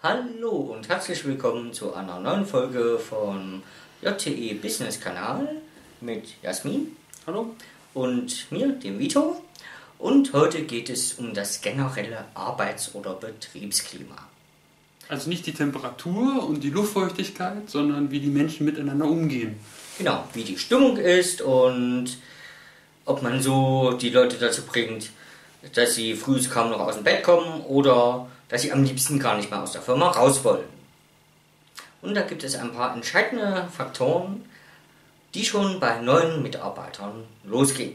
Hallo und herzlich willkommen zu einer neuen Folge von JTE Business Kanal mit Jasmin. Hallo. Und mir, dem Vito. Und heute geht es um das generelle Arbeits- oder Betriebsklima. Also nicht die Temperatur und die Luftfeuchtigkeit, sondern wie die Menschen miteinander umgehen. Genau, wie die Stimmung ist und ob man so die Leute dazu bringt, dass sie früh kaum noch aus dem Bett kommen oder dass sie am liebsten gar nicht mehr aus der Firma raus wollen. Und da gibt es ein paar entscheidende Faktoren, die schon bei neuen Mitarbeitern losgehen.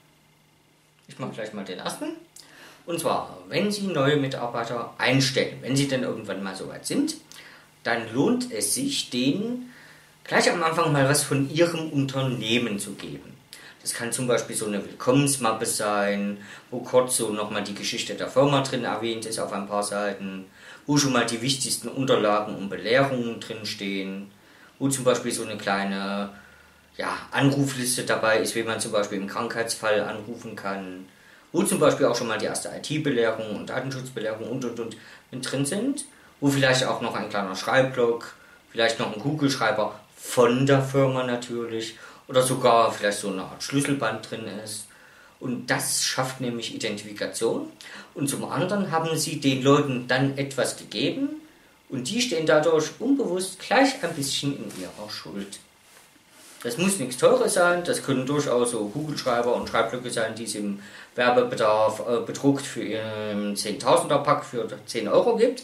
Ich mache gleich mal den ersten. Und zwar, wenn Sie neue Mitarbeiter einstellen, wenn sie denn irgendwann mal soweit sind, dann lohnt es sich, denen gleich am Anfang mal was von Ihrem Unternehmen zu geben. Das kann zum Beispiel so eine Willkommensmappe sein, wo kurz so nochmal die Geschichte der Firma drin erwähnt ist auf ein paar Seiten, wo schon mal die wichtigsten Unterlagen und Belehrungen drin stehen, wo zum Beispiel so eine kleine Anrufliste dabei ist, wie man zum Beispiel im Krankheitsfall anrufen kann, wo zum Beispiel auch schon mal die erste IT-Belehrung und Datenschutzbelehrung und mit drin sind, wo vielleicht auch noch ein kleiner Schreibblock, vielleicht noch ein Kugelschreiber von der Firma natürlich oder sogar vielleicht so eine Art Schlüsselband drin ist. Und das schafft nämlich Identifikation. Und zum anderen haben sie den Leuten dann etwas gegeben und die stehen dadurch unbewusst gleich ein bisschen in ihrer Schuld. Das muss nichts Teures sein, das können durchaus so Kugelschreiber und Schreibblöcke sein, die es im Werbebedarf bedruckt für ihren 10.000er-Pack für 10 Euro gibt.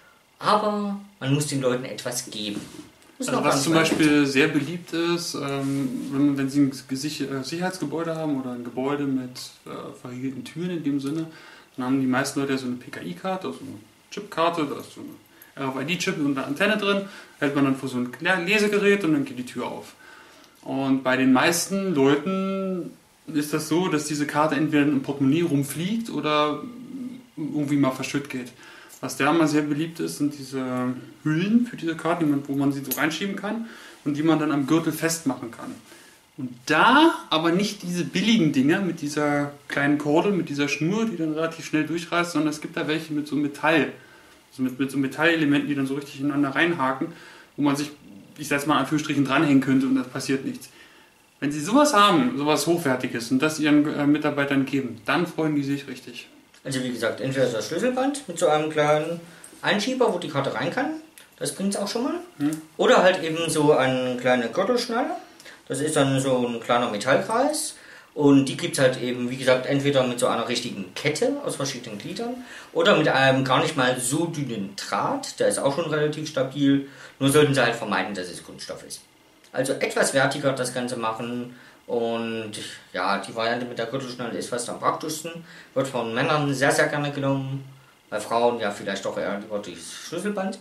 Aber man muss den Leuten etwas geben. Also was zum Beispiel sehr beliebt ist, wenn Sie ein Sicherheitsgebäude haben oder ein Gebäude mit verriegelten Türen in dem Sinne, dann haben die meisten Leute ja so eine PKI-Karte, also eine Chipkarte, da ist so ein RFID-Chip und eine Antenne drin, hält man dann vor so ein Lesegerät und dann geht die Tür auf. Und bei den meisten Leuten ist das so, dass diese Karte entweder im Portemonnaie rumfliegt oder irgendwie mal verschütt geht. Was da mal sehr beliebt ist, sind diese Hüllen für diese Karten, wo man sie so reinschieben kann und die man dann am Gürtel festmachen kann. Und da aber nicht diese billigen Dinger mit dieser kleinen Kordel, mit dieser Schnur, die dann relativ schnell durchreißt, sondern es gibt da welche mit so Metall, also mit so Metallelementen, die dann so richtig ineinander reinhaken, wo man sich, ich sag's mal, in Anführungsstrichen dranhängen könnte und das passiert nichts. Wenn Sie sowas haben, sowas Hochwertiges und das Ihren Mitarbeitern geben, dann freuen die sich richtig. Also wie gesagt, entweder das Schlüsselband mit so einem kleinen Einschieber, wo die Karte rein kann, das bringt es auch schon mal. Oder halt eben so eine kleine Gürtelschnalle, das ist dann so ein kleiner Metallkreis und die gibt es halt eben, wie gesagt, entweder mit so einer richtigen Kette aus verschiedenen Gliedern oder mit einem gar nicht mal so dünnen Draht, der ist auch schon relativ stabil, nur sollten sie halt vermeiden, dass es Kunststoff ist. Also etwas wertiger das Ganze machen. Und ja, die Variante mit der Gürtelschnalle ist fast am praktischsten. Wird von Männern sehr, sehr gerne genommen. Bei Frauen ja vielleicht doch eher lieber das Schlüsselband.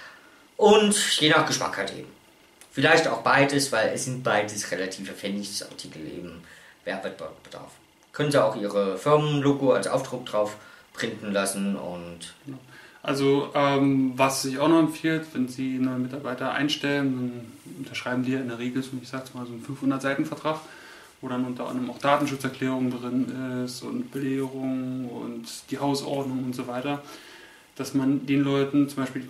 Und je nach Geschmack halt eben. Vielleicht auch beides, weil es sind beides relative Pfennigsartikel eben Werbebedarf. Können Sie auch Ihre Firmenlogo als Aufdruck drauf printen lassen und... Also was sich auch noch empfiehlt, wenn Sie neue Mitarbeiter einstellen, dann unterschreiben die ja in der Regel so, ich sag's mal, so einen 500-Seiten-Vertrag, wo dann unter anderem auch Datenschutzerklärung drin ist und Belehrung und die Hausordnung und so weiter, dass man den Leuten zum Beispiel die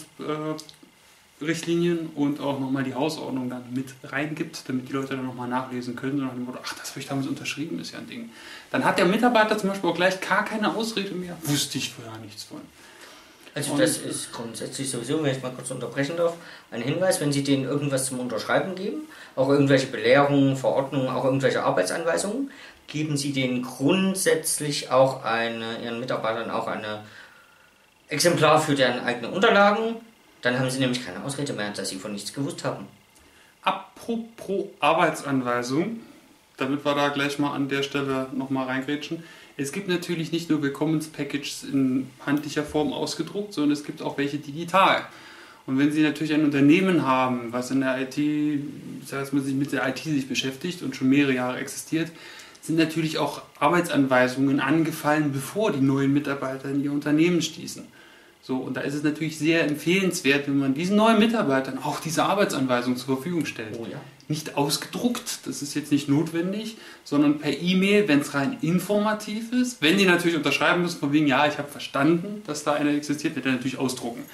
Datenschutzrichtlinien und auch nochmal die Hausordnung dann mit reingibt, damit die Leute dann nochmal nachlesen können und nach dem Motto, ach, das habe ich damals unterschrieben, ist ja ein Ding. Dann hat der Mitarbeiter zum Beispiel auch gleich gar keine Ausrede mehr, wusste ich vorher nichts von. Also das ist grundsätzlich sowieso, wenn ich mal kurz unterbrechen darf, ein Hinweis, wenn Sie denen irgendwas zum Unterschreiben geben, auch irgendwelche Belehrungen, Verordnungen, auch irgendwelche Arbeitsanweisungen, geben Sie denen grundsätzlich auch Ihren Mitarbeitern auch ein Exemplar für deren eigene Unterlagen, dann haben Sie nämlich keine Ausrede mehr, dass Sie von nichts gewusst haben. Apropos Arbeitsanweisung, damit wir da gleich mal an der Stelle nochmal reingrätschen. Es gibt natürlich nicht nur Willkommenspackages in handlicher Form ausgedruckt, sondern es gibt auch welche digital. Und wenn Sie natürlich ein Unternehmen haben, was in der IT, das heißt, man sich mit der IT sich beschäftigt und schon mehrere Jahre existiert, sind natürlich auch Arbeitsanweisungen angefallen, bevor die neuen Mitarbeiter in ihr Unternehmen stießen. So, und da ist es natürlich sehr empfehlenswert, wenn man diesen neuen Mitarbeitern auch diese Arbeitsanweisung zur Verfügung stellt. Oh ja. Nicht ausgedruckt, das ist jetzt nicht notwendig, sondern per E-Mail, wenn es rein informativ ist. Wenn die natürlich unterschreiben müssen, von wegen, ja, ich habe verstanden, dass da einer existiert, wird er natürlich ausdrucken.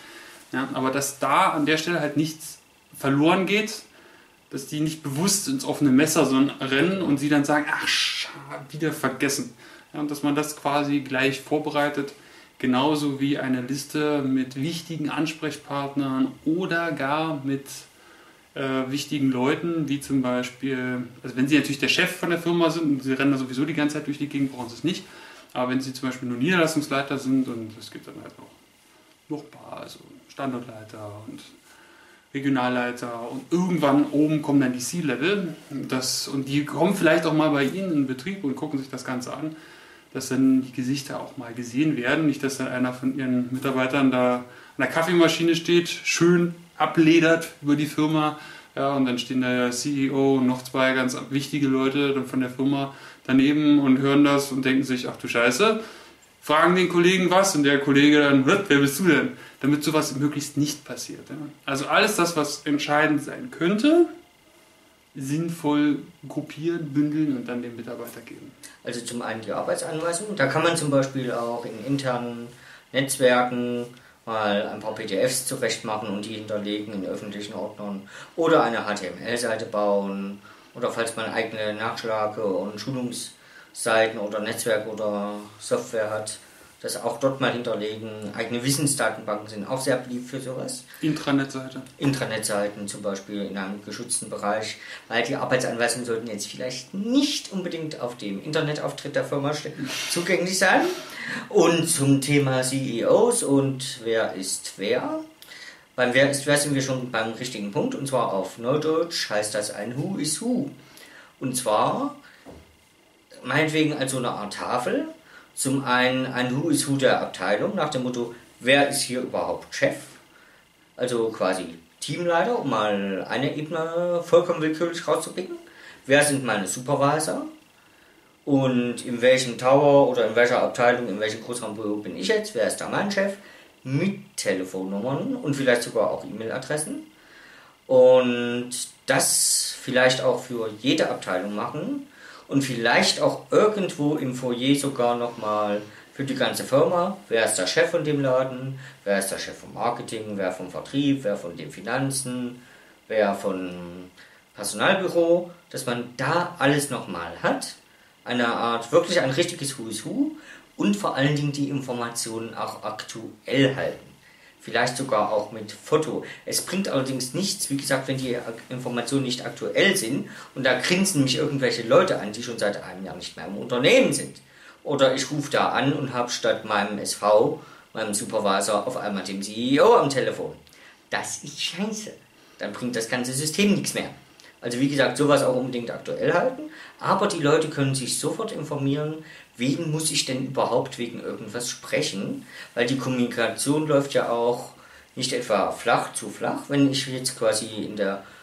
Ja, aber dass da an der Stelle halt nichts verloren geht, dass die nicht bewusst ins offene Messer rennen und sie dann sagen, ach, wieder vergessen. Ja, und dass man das quasi gleich vorbereitet, genauso wie eine Liste mit wichtigen Ansprechpartnern oder gar mit wichtigen Leuten, wie zum Beispiel, also wenn sie natürlich der Chef von der Firma sind und sie rennen da sowieso die ganze Zeit durch die Gegend, brauchen sie es nicht, aber wenn sie zum Beispiel nur Niederlassungsleiter sind und es gibt dann halt noch ein paar, also Standortleiter und Regionalleiter und irgendwann oben kommen dann die C-Level und die kommen vielleicht auch mal bei Ihnen in den Betrieb und gucken sich das Ganze an, dass dann die Gesichter auch mal gesehen werden, nicht dass dann einer von Ihren Mitarbeitern da an der Kaffeemaschine steht, schön abledert über die Firma, ja, und dann stehen da der CEO und noch zwei ganz wichtige Leute dann von der Firma daneben und hören das und denken sich, ach du Scheiße, fragen den Kollegen was und der Kollege dann, wer bist du denn? Damit sowas möglichst nicht passiert. Ja. Also alles das, was entscheidend sein könnte, sinnvoll gruppieren, bündeln und dann dem Mitarbeiter geben. Also zum einen die Arbeitsanweisung, da kann man zum Beispiel auch in internen Netzwerken mal ein paar PDFs zurecht machen und die hinterlegen in öffentlichen Ordnern oder eine HTML-Seite bauen oder falls man eigene Nachschlage- und Schulungsseiten oder Netzwerk oder Software hat, das auch dort mal hinterlegen. Eigene Wissensdatenbanken sind auch sehr beliebt für sowas. Intranet-Seite. Intranetseiten zum Beispiel in einem geschützten Bereich, weil die Arbeitsanweisungen sollten jetzt vielleicht nicht unbedingt auf dem Internetauftritt der Firma zugänglich sein. Und zum Thema CEOs und wer ist wer. Beim Wer ist wer sind wir schon beim richtigen Punkt, und zwar auf Neudeutsch heißt das ein Who is Who. Und zwar meinetwegen als so eine Art Tafel. Zum einen ein Who is Who der Abteilung, nach dem Motto, wer ist hier überhaupt Chef? Also quasi Teamleiter, um mal eine Ebene vollkommen willkürlich rauszupicken. Wer sind meine Supervisor? Und in welchem Tower oder in welcher Abteilung, in welchem Großraumbüro bin ich jetzt? Wer ist da mein Chef? Mit Telefonnummern und vielleicht sogar auch E-Mail-Adressen. Und das vielleicht auch für jede Abteilung machen. Und vielleicht auch irgendwo im Foyer sogar nochmal für die ganze Firma. Wer ist der Chef von dem Laden? Wer ist der Chef vom Marketing? Wer vom Vertrieb? Wer von den Finanzen? Wer von Personalbüro? Dass man da alles nochmal hat. Eine Art, wirklich ein richtiges Who is Who. Und vor allen Dingen die Informationen auch aktuell halten. Vielleicht sogar auch mit Foto. Es bringt allerdings nichts, wie gesagt, wenn die Informationen nicht aktuell sind und da grinsen mich irgendwelche Leute an, die schon seit einem Jahr nicht mehr im Unternehmen sind. Oder ich rufe da an und habe statt meinem SV, meinem Supervisor, auf einmal den CEO am Telefon. Das ist scheiße. Dann bringt das ganze System nichts mehr. Also wie gesagt, sowas auch unbedingt aktuell halten, aber die Leute können sich sofort informieren, wen muss ich denn überhaupt wegen irgendwas sprechen, weil die Kommunikation läuft ja auch nicht etwa flach zu flach, wenn ich jetzt quasi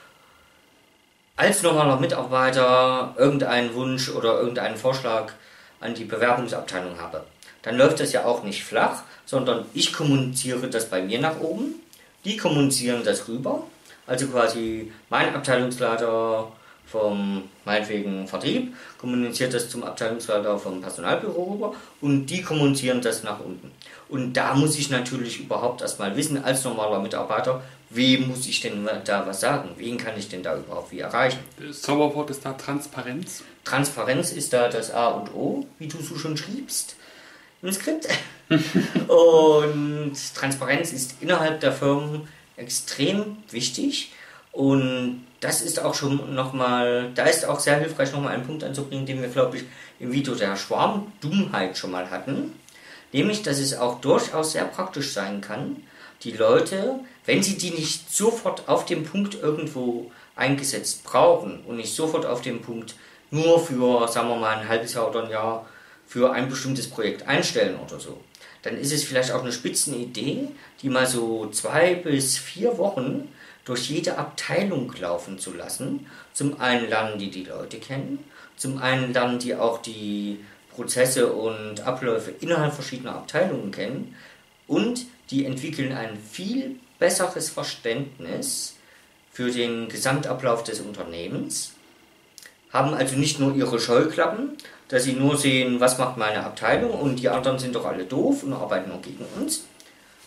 als normaler Mitarbeiter irgendeinen Wunsch oder irgendeinen Vorschlag an die Bewerbungsabteilung habe. Dann läuft das ja auch nicht flach, sondern ich kommuniziere das bei mir nach oben, die kommunizieren das rüber. Also quasi mein Abteilungsleiter vom, meinetwegen, Vertrieb kommuniziert das zum Abteilungsleiter vom Personalbüro rüber und die kommunizieren das nach unten. Und da muss ich natürlich überhaupt erstmal wissen, als normaler Mitarbeiter, wem muss ich denn da was sagen? Wen kann ich denn da überhaupt wie erreichen? Das Zauberwort ist da Transparenz. Transparenz ist da das A und O, wie du so schon schriebst im Skript. Und Transparenz ist innerhalb der Firmen extrem wichtig und das ist auch schon nochmal, da ist auch sehr hilfreich nochmal einen Punkt anzubringen, den wir glaube ich im Video der Schwarmdummheit schon mal hatten, nämlich dass es auch durchaus sehr praktisch sein kann, die Leute, wenn sie die nicht sofort auf dem Punkt irgendwo eingesetzt brauchen und nicht sofort auf dem Punkt nur für, sagen wir mal, ein halbes Jahr oder ein Jahr für ein bestimmtes Projekt einstellen oder so, dann ist es vielleicht auch eine Spitzenidee, die mal so 2 bis 4 Wochen durch jede Abteilung laufen zu lassen. Zum einen lernen die Leute kennen, zum einen lernen die auch die Prozesse und Abläufe innerhalb verschiedener Abteilungen kennen und die entwickeln ein viel besseres Verständnis für den Gesamtablauf des Unternehmens, haben also nicht nur ihre Scheuklappen, dass sie nur sehen, was macht meine Abteilung und die anderen sind doch alle doof und arbeiten nur gegen uns.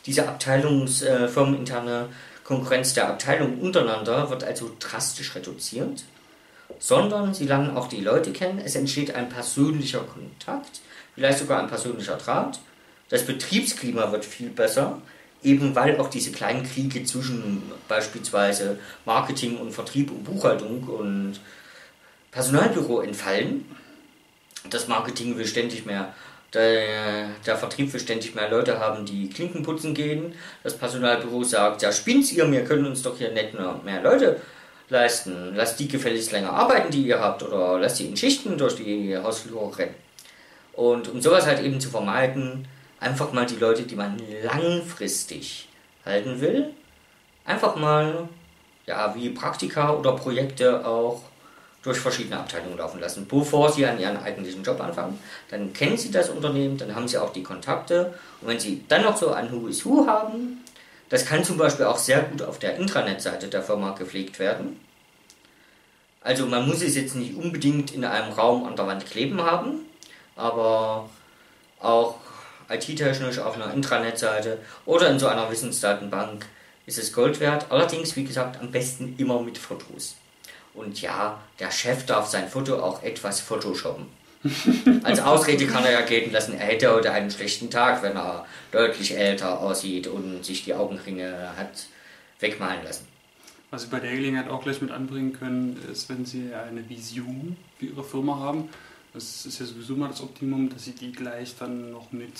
diese firmeninterne Konkurrenz der Abteilung untereinander wird also drastisch reduziert, sondern sie lernen auch die Leute kennen. Es entsteht ein persönlicher Kontakt, vielleicht sogar ein persönlicher Draht. Das Betriebsklima wird viel besser, eben weil auch diese kleinen Kriege zwischen beispielsweise Marketing und Vertrieb und Buchhaltung und Personalbüro entfallen. Das Marketing will ständig mehr, der Vertrieb will ständig mehr Leute haben, die Klinken putzen gehen. Das Personalbüro sagt, ja spinnt's ihr, wir können uns doch hier nicht nur mehr Leute leisten. Lasst die gefälligst länger arbeiten, die ihr habt, oder lasst sie in Schichten durch die Hausflure rennen. Und um sowas halt eben zu vermeiden, einfach mal die Leute, die man langfristig halten will, einfach mal, ja, wie Praktika oder Projekte auch durch verschiedene Abteilungen laufen lassen, bevor sie an ihren eigentlichen Job anfangen. Dann kennen sie das Unternehmen, dann haben sie auch die Kontakte. Und wenn sie dann noch so ein Who is Who haben, das kann zum Beispiel auch sehr gut auf der Intranet-Seite der Firma gepflegt werden. Also man muss es jetzt nicht unbedingt in einem Raum an der Wand kleben haben, aber auch IT-technisch auf einer Intranet-Seite oder in so einer Wissensdatenbank ist es Gold wert. Allerdings, wie gesagt, am besten immer mit Fotos. Und ja, der Chef darf sein Foto auch etwas photoshoppen. Als Ausrede kann er ja gelten lassen, er hätte heute einen schlechten Tag, wenn er deutlich älter aussieht und sich die Augenringe hat wegmalen lassen. Was Sie bei der Gelegenheit auch gleich mit anbringen können, ist, wenn Sie eine Vision für Ihre Firma haben. Das ist ja sowieso mal das Optimum, dass Sie die gleich dann noch mit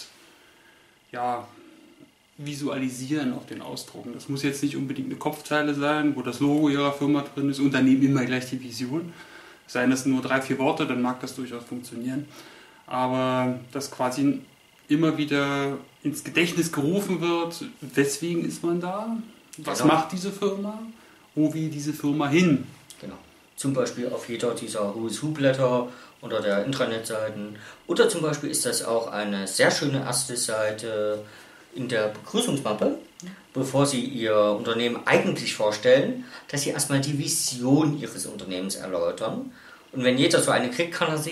visualisieren auf den Ausdrucken. Das muss jetzt nicht unbedingt eine Kopfzeile sein, wo das Logo Ihrer Firma drin ist und daneben immer gleich die Vision. Seien das nur 3-4 Worte, dann mag das durchaus funktionieren. Aber dass quasi immer wieder ins Gedächtnis gerufen wird, weswegen ist man da? Was macht diese Firma? Wo will diese Firma hin? Genau. Zum Beispiel auf jeder dieser Who is Who Blätter oder der Intranet-Seiten. Oder zum Beispiel ist das auch eine sehr schöne erste Seite in der Begrüßungsmappe, bevor Sie Ihr Unternehmen eigentlich vorstellen, dass Sie erstmal die Vision Ihres Unternehmens erläutern. Und wenn jeder so eine kriegt, kann er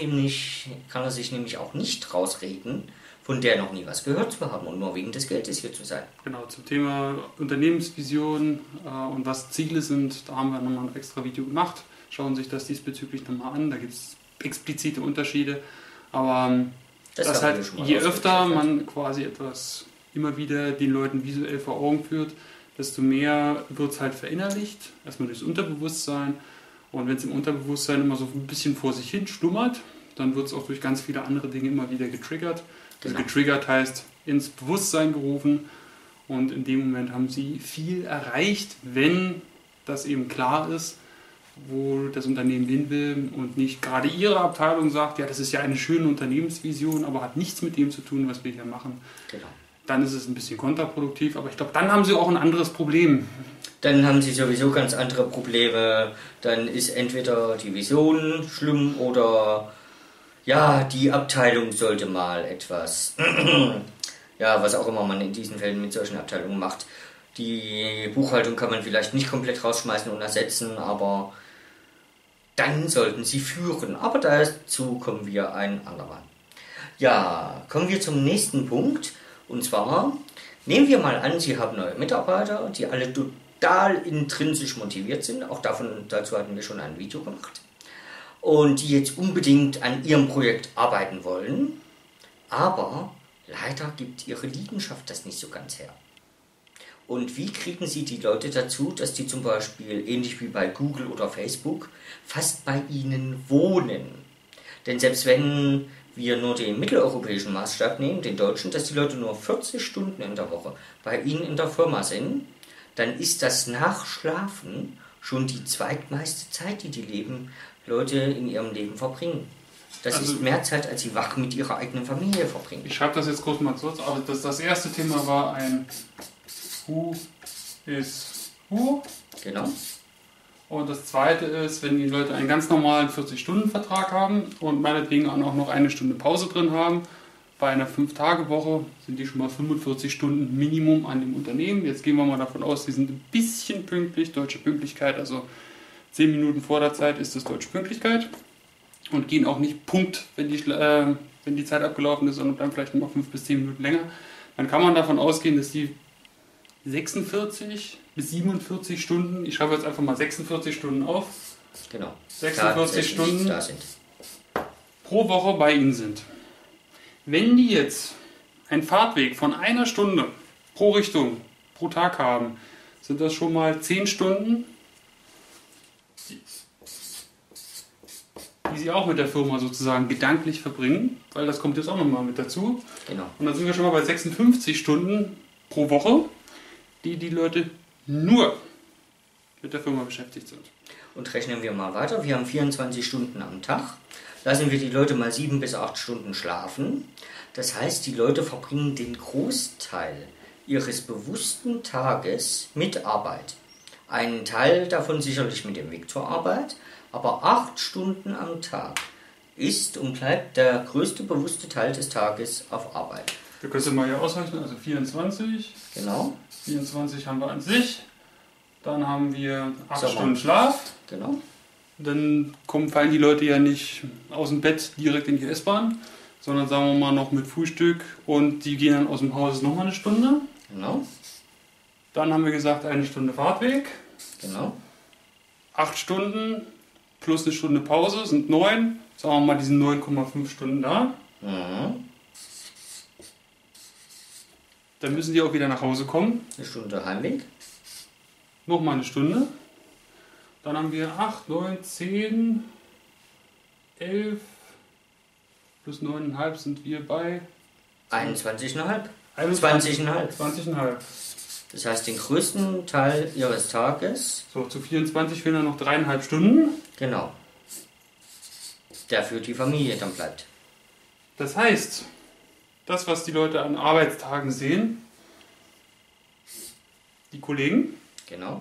sich nämlich auch nicht rausreden, von der noch nie was gehört zu haben und nur wegen des Geldes hier zu sein. Genau, zum Thema Unternehmensvision und was Ziele sind, da haben wir nochmal ein extra Video gemacht. Schauen Sie sich das diesbezüglich nochmal an, da gibt es explizite Unterschiede. Aber das halt, je öfter man quasi etwas immer wieder den Leuten visuell vor Augen führt, desto mehr wird es halt verinnerlicht, erstmal durchs Unterbewusstsein. Und wenn es im Unterbewusstsein immer so ein bisschen vor sich hin schlummert, dann wird es auch durch ganz viele andere Dinge immer wieder getriggert. Also getriggert heißt ins Bewusstsein gerufen und in dem Moment haben Sie viel erreicht, wenn das eben klar ist, wo das Unternehmen hin will und nicht gerade Ihre Abteilung sagt, ja, das ist ja eine schöne Unternehmensvision, aber hat nichts mit dem zu tun, was wir hier machen. Genau. Dann ist es ein bisschen kontraproduktiv, aber ich glaube, dann haben Sie auch ein anderes Problem. Dann haben Sie sowieso ganz andere Probleme. Dann ist entweder die Vision schlimm oder ja, die Abteilung sollte mal etwas, ja, was auch immer man in diesen Fällen mit solchen Abteilungen macht. Die Buchhaltung kann man vielleicht nicht komplett rausschmeißen und ersetzen, aber dann sollten Sie führen. Aber dazu kommen wir ein andermal. Ja, kommen wir zum nächsten Punkt. Und zwar, nehmen wir mal an, Sie haben neue Mitarbeiter, die alle total intrinsisch motiviert sind. Auch dazu hatten wir schon ein Video gemacht. Und die jetzt unbedingt an ihrem Projekt arbeiten wollen. Aber leider gibt ihre Leidenschaft das nicht so ganz her. Und wie kriegen Sie die Leute dazu, dass die zum Beispiel, ähnlich wie bei Google oder Facebook, fast bei Ihnen wohnen? Denn selbst wenn wir nur den mitteleuropäischen Maßstab nehmen, den deutschen, dass die Leute nur 40 Stunden in der Woche bei Ihnen in der Firma sind, dann ist das nach Schlafen schon die zweitmeiste Zeit, die Leute in ihrem Leben verbringen. Das ist mehr Zeit, als sie wach mit ihrer eigenen Familie verbringen. Ich schreibe das jetzt kurz mal kurz, aber das erste Thema war ein Who is Who. Genau. Und das zweite ist, wenn die Leute einen ganz normalen 40-Stunden-Vertrag haben und meinetwegen auch noch eine Stunde Pause drin haben, bei einer 5-Tage-Woche sind die schon mal 45 Stunden Minimum an dem Unternehmen. Jetzt gehen wir mal davon aus, die sind ein bisschen pünktlich, deutsche Pünktlichkeit, also 10 Minuten vor der Zeit ist das deutsche Pünktlichkeit und gehen auch nicht Punkt, wenn die Zeit abgelaufen ist, sondern bleiben vielleicht noch 5 bis 10 Minuten länger. Dann kann man davon ausgehen, dass die 46 bis 47 Stunden, ich schreibe jetzt einfach mal 46 Stunden auf, Genau. 46 Stunden da sind. pro Woche bei Ihnen sind. Wenn die jetzt einen Fahrtweg von einer Stunde pro Richtung pro Tag haben, sind das schon mal 10 Stunden, die Sie auch mit der Firma sozusagen gedanklich verbringen, weil das kommt jetzt auch nochmal mit dazu. Genau. Und dann sind wir schon mal bei 56 Stunden pro Woche, die Leute nur mit der Firma beschäftigt sind. Und rechnen wir mal weiter. Wir haben 24 Stunden am Tag. Lassen wir die Leute mal 7 bis 8 Stunden schlafen. Das heißt, die Leute verbringen den Großteil ihres bewussten Tages mit Arbeit. Einen Teil davon sicherlich mit dem Weg zur Arbeit, aber 8 Stunden am Tag ist und bleibt der größte bewusste Teil des Tages auf Arbeit. Wir können es mal hier ausrechnen, also 24. Genau. 24 haben wir an sich. Dann haben wir 8 Sommer. Stunden Schlaf. Genau. Dann fallen die Leute ja nicht aus dem Bett direkt in die S-Bahn, sondern sagen wir mal noch mit Frühstück und die gehen dann aus dem Haus nochmal eine Stunde. Genau. Dann haben wir gesagt, eine Stunde Fahrtweg. Genau. 8 Stunden plus eine Stunde Pause sind 9. Sagen wir mal, die sind 9,5 Stunden da. Mhm. Dann müssen die auch wieder nach Hause kommen. Eine Stunde Heimweg. Nochmal eine Stunde. Dann haben wir 8, 9, 10, 11 plus 9,5 sind wir bei 21,5. 21, 20,5. 20,5. Das heißt, den größten Teil ihres Tages, So, zu 24 fehlen dann noch 3,5 Stunden. genau, der für die Familie dann bleibt. Das heißt, das, was die Leute an Arbeitstagen sehen, die Kollegen, Genau,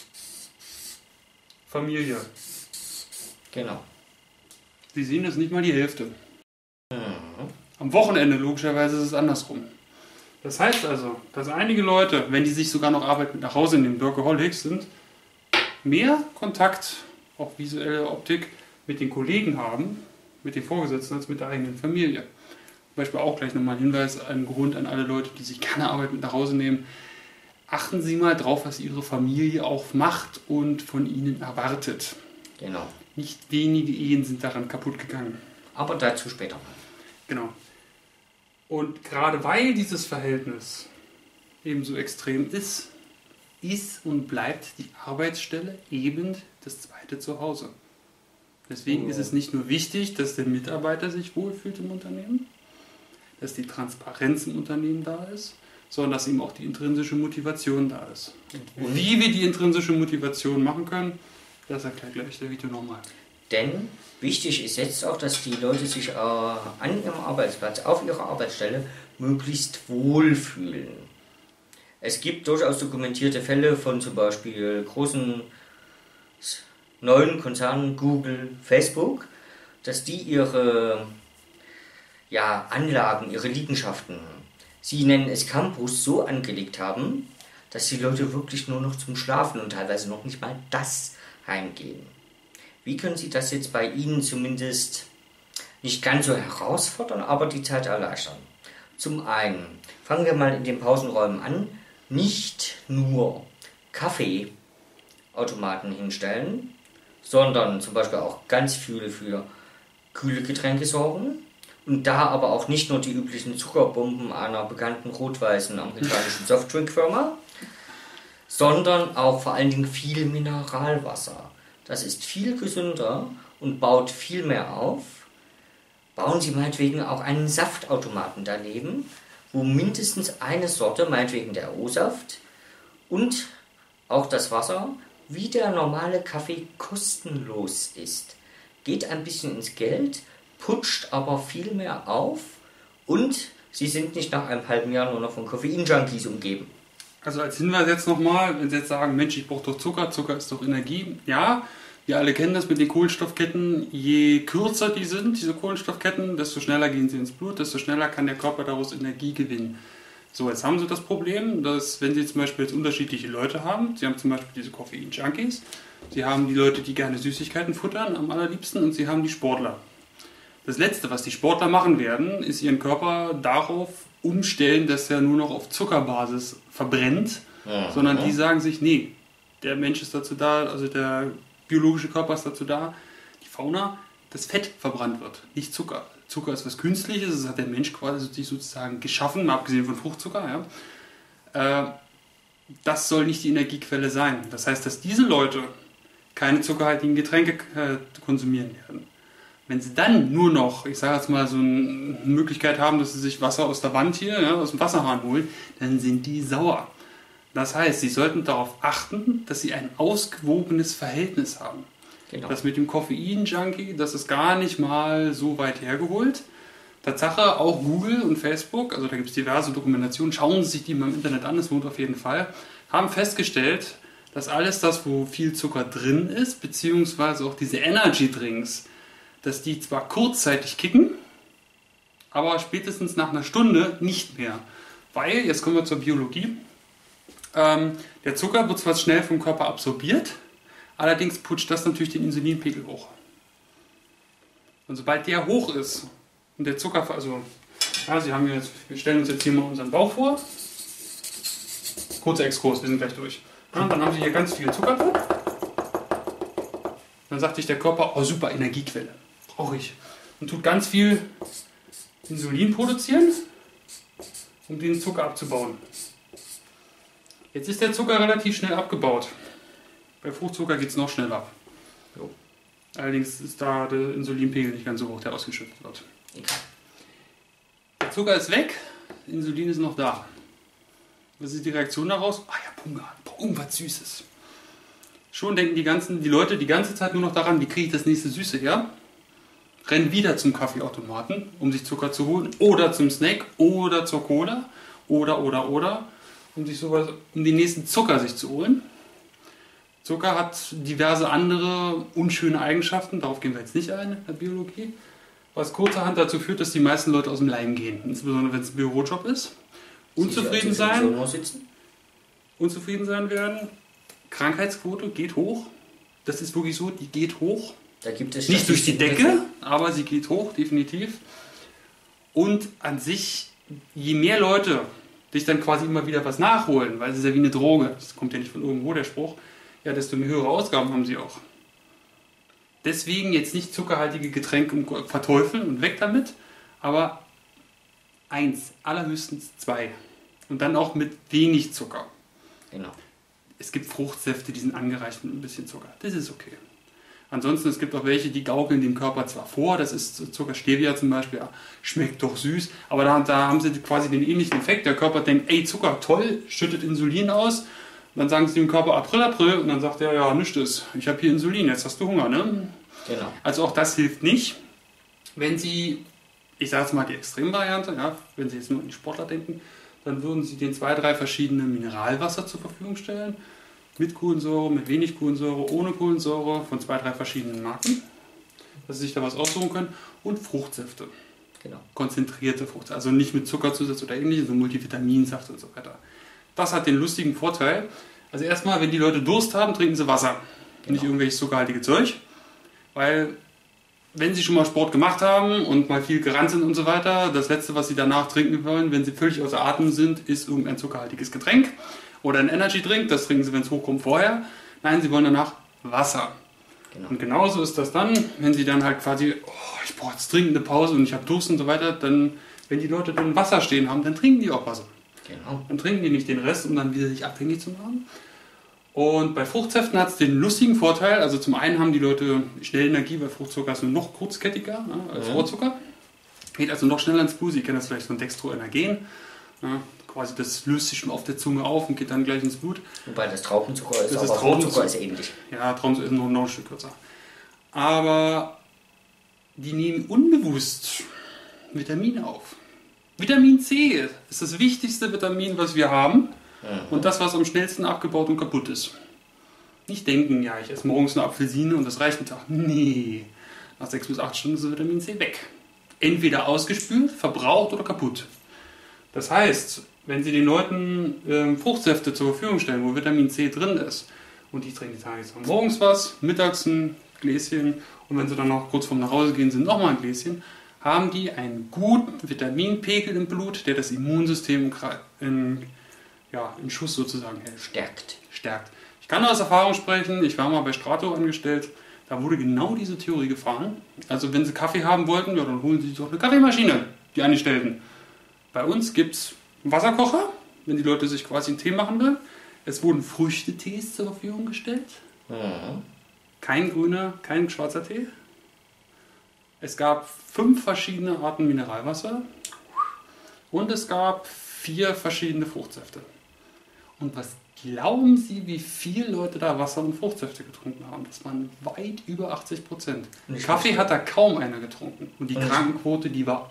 Familie, genau. die sehen das nicht mal die Hälfte. Am Wochenende logischerweise ist es andersrum. Das heißt also, dass einige Leute, wenn die sich sogar noch Arbeit mit nach Hause nehmen, Workaholics sind, mehr Kontakt, auch visuelle Optik, mit den Kollegen haben, mit den Vorgesetzten, als mit der eigenen Familie. Zum Beispiel auch gleich nochmal ein Hinweis, ein Grund an alle Leute, die sich keine Arbeit mit nach Hause nehmen. Achten Sie mal drauf, was Ihre Familie auch macht und von Ihnen erwartet. Genau. Nicht wenige Ehen sind daran kaputt gegangen. Aber dazu später mal. Genau. Und gerade weil dieses Verhältnis eben so extrem ist und bleibt die Arbeitsstelle eben das zweite Zuhause. Deswegen ist es nicht nur wichtig, dass der Mitarbeiter sich wohlfühlt im Unternehmen, dass die Transparenz im Unternehmen da ist, sondern dass eben auch die intrinsische Motivation da ist. Und wie wir die intrinsische Motivation machen können, das erklärt gleich der Vito nochmal. Denn wichtig ist jetzt auch, dass die Leute sich an ihrem Arbeitsplatz, auf ihrer Arbeitsstelle, möglichst wohlfühlen. Es gibt durchaus dokumentierte Fälle von zum Beispiel großen neuen Konzernen, Google, Facebook, dass die ihre Anlagen, ihre Liegenschaften, sie nennen es Campus, so angelegt haben, dass die Leute wirklich nur noch zum Schlafen und teilweise noch nicht mal das heimgehen. Wie können Sie das jetzt bei Ihnen zumindest nicht ganz so herausfordern, aber die Zeit erleichtern? Zum einen, fangen wir mal in den Pausenräumen an, nicht nur Kaffeeautomaten hinstellen, sondern zum Beispiel auch ganz viele für kühle Getränke sorgen und da aber auch nicht nur die üblichen Zuckerbomben einer bekannten rot-weißen amerikanischen Softdrinkfirma, sondern auch vor allen Dingen viel Mineralwasser. Das ist viel gesünder und baut viel mehr auf. Bauen Sie meinetwegen auch einen Saftautomaten daneben, wo mindestens eine Sorte, meinetwegen der O-Saft und auch das Wasser, wie der normale Kaffee kostenlos ist. Geht ein bisschen ins Geld, putscht aber viel mehr auf und Sie sind nicht nach einem halben Jahr nur noch von Koffein-Junkies umgeben. Also als Hinweis jetzt nochmal, wenn Sie jetzt sagen, Mensch, ich brauche doch Zucker, Zucker ist doch Energie. Ja, wir alle kennen das mit den Kohlenstoffketten. Je kürzer die sind, diese Kohlenstoffketten, desto schneller gehen sie ins Blut, desto schneller kann der Körper daraus Energie gewinnen. So, jetzt haben Sie das Problem, dass wenn Sie zum Beispiel jetzt unterschiedliche Leute haben, Sie haben zum Beispiel diese Koffein-Junkies, Sie haben die Leute, die gerne Süßigkeiten futtern, am allerliebsten, und Sie haben die Sportler. Das Letzte, was die Sportler machen werden, ist ihren Körper darauf umstellen, dass er nur noch auf Zuckerbasis verbrennt sondern die sagen sich, nee, der Mensch ist dazu da, also der biologische Körper ist dazu da, die Fauna, dass Fett verbrannt wird, nicht Zucker. Zucker ist was Künstliches, das hat der Mensch quasi sich sozusagen geschaffen, mal abgesehen von Fruchtzucker. Ja. Das soll nicht die Energiequelle sein. Das heißt, dass diese Leute keine zuckerhaltigen Getränke konsumieren werden. Wenn sie dann nur noch, ich sage jetzt mal, so eine Möglichkeit haben, dass sie sich Wasser aus der Wand hier, ja, aus dem Wasserhahn holen, dann sind die sauer. Das heißt, sie sollten darauf achten, dass sie ein ausgewogenes Verhältnis haben. Genau. Das mit dem Koffein-Junkie, das ist gar nicht mal so weit hergeholt. Tatsache, auch Google und Facebook, also da gibt es diverse Dokumentationen, schauen Sie sich die mal im Internet an, das lohnt auf jeden Fall, haben festgestellt, dass alles das, wo viel Zucker drin ist, beziehungsweise auch diese Energy-Drinks, dass die zwar kurzzeitig kicken, aber spätestens nach einer Stunde nicht mehr. Weil, jetzt kommen wir zur Biologie, der Zucker wird zwar schnell vom Körper absorbiert, allerdings putscht das natürlich den Insulinpegel hoch. Und sobald der hoch ist und der Zucker, also ja, wir stellen uns jetzt hier mal unseren Bauch vor, kurzer Exkurs, wir sind gleich durch. Ja, dann haben Sie hier ganz viel Zucker drin. Dann sagt sich der Körper, oh super, Energiequelle, brauche ich. Und tut ganz viel Insulin produzieren, um den Zucker abzubauen. Jetzt ist der Zucker relativ schnell abgebaut. Bei Fruchtzucker geht es noch schneller ab. So. Allerdings ist da der Insulinpegel nicht ganz so hoch, der ausgeschüttet wird. Der Zucker ist weg, Insulin ist noch da. Was ist die Reaktion daraus? Ah ja, Hunger, irgendwas Süßes. Schon denken die Leute die ganze Zeit nur noch daran, wie kriege ich das nächste Süße her? Rennen wieder zum Kaffeeautomaten, um sich Zucker zu holen, oder zum Snack, oder zur Cola, oder, um den nächsten Zucker sich zu holen. Zucker hat diverse andere unschöne Eigenschaften, darauf gehen wir jetzt nicht ein in der Biologie, was kurzerhand dazu führt, dass die meisten Leute aus dem Leim gehen, insbesondere wenn es ein Bürojob ist. Unzufrieden sein werden, Krankheitsquote geht hoch, das ist wirklich so, die geht hoch. Da gibt es nicht durch die Decke, aber sie geht hoch, definitiv. Und an sich, je mehr Leute sich dann quasi immer wieder was nachholen, weil es ist ja wie eine Droge, das kommt ja nicht von irgendwo der Spruch, ja, desto mehr höhere Ausgaben haben sie auch. Deswegen jetzt nicht zuckerhaltige Getränke verteufeln und weg damit, aber 1, allerhöchstens 2. Und dann auch mit wenig Zucker. Genau. Es gibt Fruchtsäfte, die sind angereicht mit ein bisschen Zucker. Das ist okay. Ansonsten, es gibt auch welche, die gaukeln dem Körper zwar vor, das ist Zucker, Stevia zum Beispiel, ja, schmeckt doch süß, aber da haben sie quasi den ähnlichen Effekt. Der Körper denkt, ey, Zucker, toll, schüttet Insulin aus. Und dann sagen sie dem Körper April, und dann sagt er, ja, nichts ist, ich habe hier Insulin, jetzt hast du Hunger, ne? Genau. Also auch das hilft nicht. Wenn Sie, ich sage jetzt mal die Extremvariante, ja, wenn Sie jetzt nur an die Sportler denken, dann würden Sie den 2, 3 verschiedene Mineralwasser zur Verfügung stellen. Mit Kohlensäure, mit wenig Kohlensäure, ohne Kohlensäure, von 2, 3 verschiedenen Marken, dass Sie sich da was aussuchen können. Und Fruchtsäfte. Genau. Konzentrierte Fruchtsäfte, also nicht mit Zuckerzusatz oder ähnliches, so Multivitaminsaft und so weiter. Das hat den lustigen Vorteil, also erstmal, wenn die Leute Durst haben, trinken sie Wasser. Genau. Nicht irgendwelches zuckerhaltige Zeug, weil wenn sie schon mal Sport gemacht haben und mal viel gerannt sind und so weiter, das Letzte, was sie danach trinken wollen, wenn sie völlig außer Atem sind, ist irgendein zuckerhaltiges Getränk oder ein Energy-Drink. Das trinken sie, wenn es hochkommt, vorher. Nein, sie wollen danach Wasser. Genau. Und genauso ist das dann, wenn sie dann halt quasi, oh, ich brauche jetzt dringend eine Pause und ich habe Durst und so weiter, dann, wenn die Leute dann Wasser stehen haben, dann trinken die auch Wasser. Genau. Dann trinken die nicht den Rest, um dann wieder sich abhängig zu machen. Und bei Fruchtsäften hat es den lustigen Vorteil, also zum einen haben die Leute schnell Energie, weil Fruchtzucker ist nur noch kurzkettiger, ne, als Rohrzucker. Geht also noch schneller ins Blut, Sie kennen das vielleicht von Dextroenergen. Ja, quasi das löst sich schon auf der Zunge auf und geht dann gleich ins Blut. Wobei das Traubenzucker ist, aber Fruchtzucker ist ähnlich. Ja, Traubenzucker ist noch ein Stück kürzer. Aber die nehmen unbewusst Vitamine auf. Vitamin C ist das wichtigste Vitamin, was wir haben. Und das, was am schnellsten abgebaut und kaputt ist. Nicht denken, ja, ich esse morgens eine Apfelsine und das reicht mit Tag. Nee, nach 6 bis 8 Stunden ist Vitamin C weg. Entweder ausgespült, verbraucht oder kaputt. Das heißt, wenn Sie den Leuten Fruchtsäfte zur Verfügung stellen, wo Vitamin C drin ist, und die trinken die Tage morgens was, mittags ein Gläschen und wenn sie dann noch kurz vorm nach Hause gehen, sind nochmal ein Gläschen, haben die einen guten Vitaminpegel im Blut, der das Immunsystem in Schuss sozusagen hält. Stärkt. Ich kann aus Erfahrung sprechen, ich war mal bei Strato angestellt, da wurde genau diese Theorie gefahren. Also wenn Sie Kaffee haben wollten, dann holen Sie sich doch eine Kaffeemaschine, die Angestellten. Bei uns gibt es einen Wasserkocher, wenn die Leute sich quasi einen Tee machen wollen. Es wurden Früchtetees zur Verfügung gestellt. Mhm. Kein grüner, kein schwarzer Tee. Es gab 5 verschiedene Arten Mineralwasser. Und es gab 4 verschiedene Fruchtsäfte. Und was glauben Sie, wie viele Leute da Wasser und Fruchtsäfte getrunken haben? Das waren weit über 80%. Kaffee hat da kaum einer getrunken. Und die Krankenquote, die war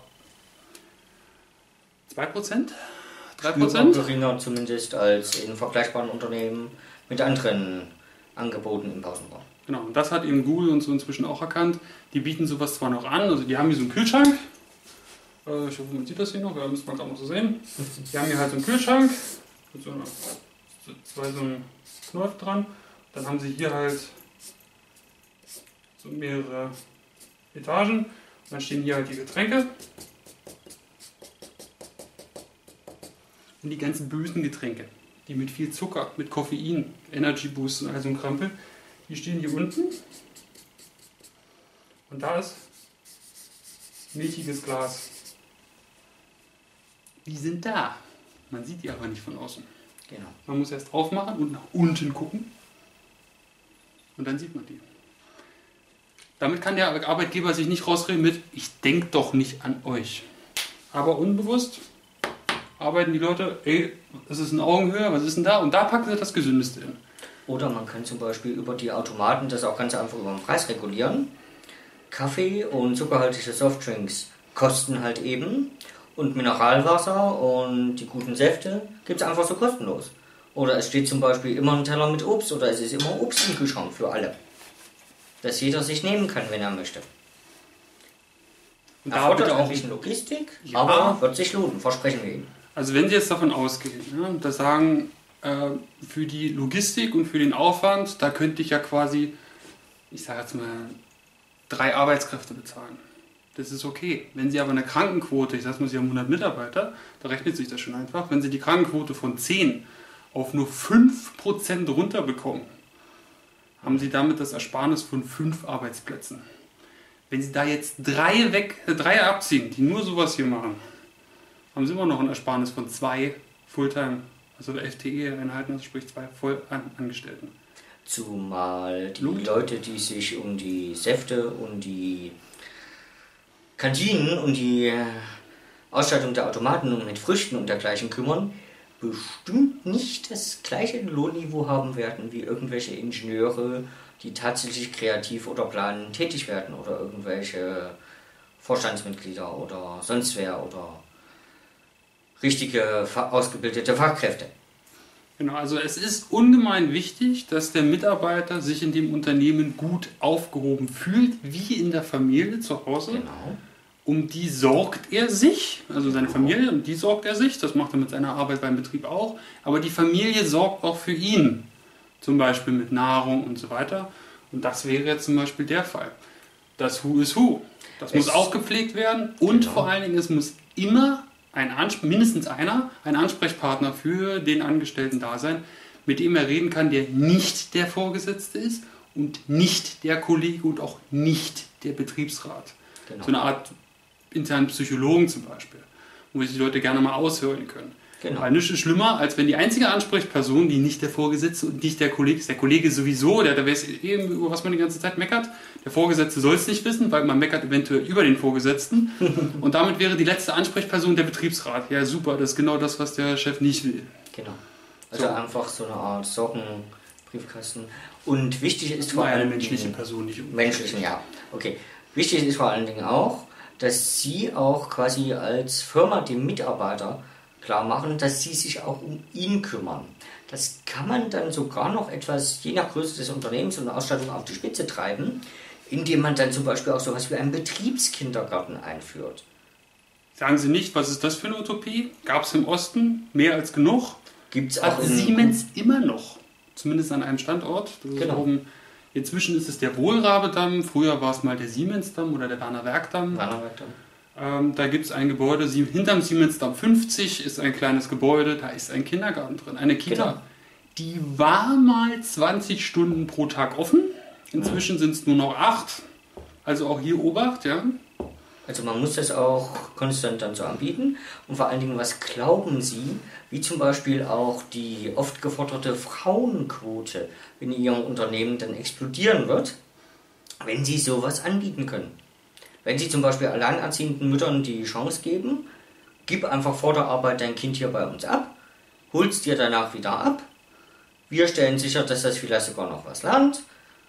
2%? 3%? Geringer zumindest als in vergleichbaren Unternehmen mit anderen Angeboten im Pausenraum. Genau, und das hat eben Google und so inzwischen auch erkannt. Die bieten sowas zwar noch an, also die haben hier so einen Kühlschrank. Ich hoffe, man sieht das hier noch, ja, müsste man auch noch so sehen. Die haben hier halt so einen Kühlschrank mit so einem Knopf dran. Dann haben sie hier halt so mehrere Etagen. Und dann stehen hier halt die Getränke. Und die ganzen bösen Getränke, die mit viel Zucker, mit Koffein, Energy Boost und all so ein Krampel, die stehen hier unten. Und da ist milchiges Glas. Die sind da. Man sieht die aber nicht von außen. Genau. Man muss erst drauf machen und nach unten gucken. Und dann sieht man die. Damit kann der Arbeitgeber sich nicht rausreden mit, ich denke doch nicht an euch. Aber unbewusst arbeiten die Leute, das ist eine Augenhöhe, was ist denn da? Und da packen sie das Gesündeste hin. Oder man kann zum Beispiel über die Automaten das auch ganz einfach über den Preis regulieren. Kaffee und zuckerhaltige Softdrinks kosten halt eben. Und Mineralwasser und die guten Säfte gibt es einfach so kostenlos. Oder es steht zum Beispiel immer ein Teller mit Obst oder es ist immer Obst im Kühlschrank für alle. Dass jeder sich nehmen kann, wenn er möchte. Erfordert auch ein bisschen Logistik, ja, aber wird sich lohnen, versprechen wir Ihnen. Also wenn Sie jetzt davon ausgehen, dass sagen, für die Logistik und für den Aufwand, da könnte ich ja quasi, ich sage jetzt mal, 3 Arbeitskräfte bezahlen. Das ist okay. Wenn Sie aber eine Krankenquote, ich sage mal, Sie haben 100 Mitarbeiter, da rechnet sich das schon einfach. Wenn Sie die Krankenquote von 10 auf nur 5% runterbekommen, haben Sie damit das Ersparnis von 5 Arbeitsplätzen. Wenn Sie da jetzt 3 abziehen, die nur sowas hier machen, haben Sie immer noch ein Ersparnis von 2 Fulltime, also FTE-Einheiten, also sprich 2 Vollangestellten. Zumal die Leute, die sich um die Säfte und die Kantinen und die Ausstattung der Automaten mit Früchten und dergleichen kümmern, bestimmt nicht das gleiche Lohnniveau haben werden wie irgendwelche Ingenieure, die tatsächlich kreativ oder planend tätig werden oder irgendwelche Vorstandsmitglieder oder sonst wer oder richtige ausgebildete Fachkräfte. Genau, also es ist ungemein wichtig, dass der Mitarbeiter sich in dem Unternehmen gut aufgehoben fühlt, wie in der Familie zu Hause. Genau. Um die sorgt er sich, also seine Familie, um die sorgt er sich. Das macht er mit seiner Arbeit beim Betrieb auch. Aber die Familie sorgt auch für ihn, zum Beispiel mit Nahrung und so weiter. Und das wäre jetzt zum Beispiel der Fall. Das Who is Who. Das muss auch gepflegt werden und genau. Vor allen Dingen, es muss immer mindestens ein Ansprechpartner für den Angestellten da sein, mit dem er reden kann, der nicht der Vorgesetzte ist und nicht der Kollege und auch nicht der Betriebsrat. Genau. So eine Art internen Psychologen zum Beispiel, wo sich die Leute gerne mal aushören können. Genau. Weil nichts ist schlimmer, als wenn die einzige Ansprechperson, die nicht der Vorgesetzte und nicht der Kollege ist, der Kollege sowieso, der weiß eben, über was man die ganze Zeit meckert. Der Vorgesetzte soll es nicht wissen, weil man meckert eventuell über den Vorgesetzten. Und damit wäre die letzte Ansprechperson der Betriebsrat. Ja, super, das ist genau das, was der Chef nicht will. Genau. Also einfach so eine Art Sockenbriefkasten. Und wichtig ist vor allem... Eine menschliche Person, nicht menschlichen, ja. Okay. Wichtig ist vor allen Dingen auch, dass Sie auch quasi als Firma dem Mitarbeiter klar machen, dass Sie sich auch um ihn kümmern. Das kann man dann sogar noch etwas, je nach Größe des Unternehmens und Ausstattung, auf die Spitze treiben, indem man dann zum Beispiel auch sowas wie einen Betriebskindergarten einführt. Sagen Sie nicht, was ist das für eine Utopie? Gab es im Osten mehr als genug? Gibt es auch in Siemens immer noch. Zumindest an einem Standort. Das ist oben. Inzwischen ist es der Wohlrabedamm. Früher war es mal der Siemensdamm oder der Werner Werkdamm. Da gibt es ein Gebäude, hinterm Siemensdamm 50 ist ein kleines Gebäude, da ist ein Kindergarten drin, eine Kita. Genau. Die war mal 20 Stunden pro Tag offen, inzwischen sind es nur noch 8. Also auch hier Obacht, ja. Also man muss das auch konstant dann so anbieten. Und vor allen Dingen, was glauben Sie, wie zum Beispiel auch die oft geforderte Frauenquote in Ihrem Unternehmen dann explodieren wird, wenn Sie sowas anbieten können? Wenn Sie zum Beispiel alleinerziehenden Müttern die Chance geben, gib einfach vor der Arbeit dein Kind hier bei uns ab, holst dir danach wieder ab, wir stellen sicher, dass das vielleicht sogar noch was lernt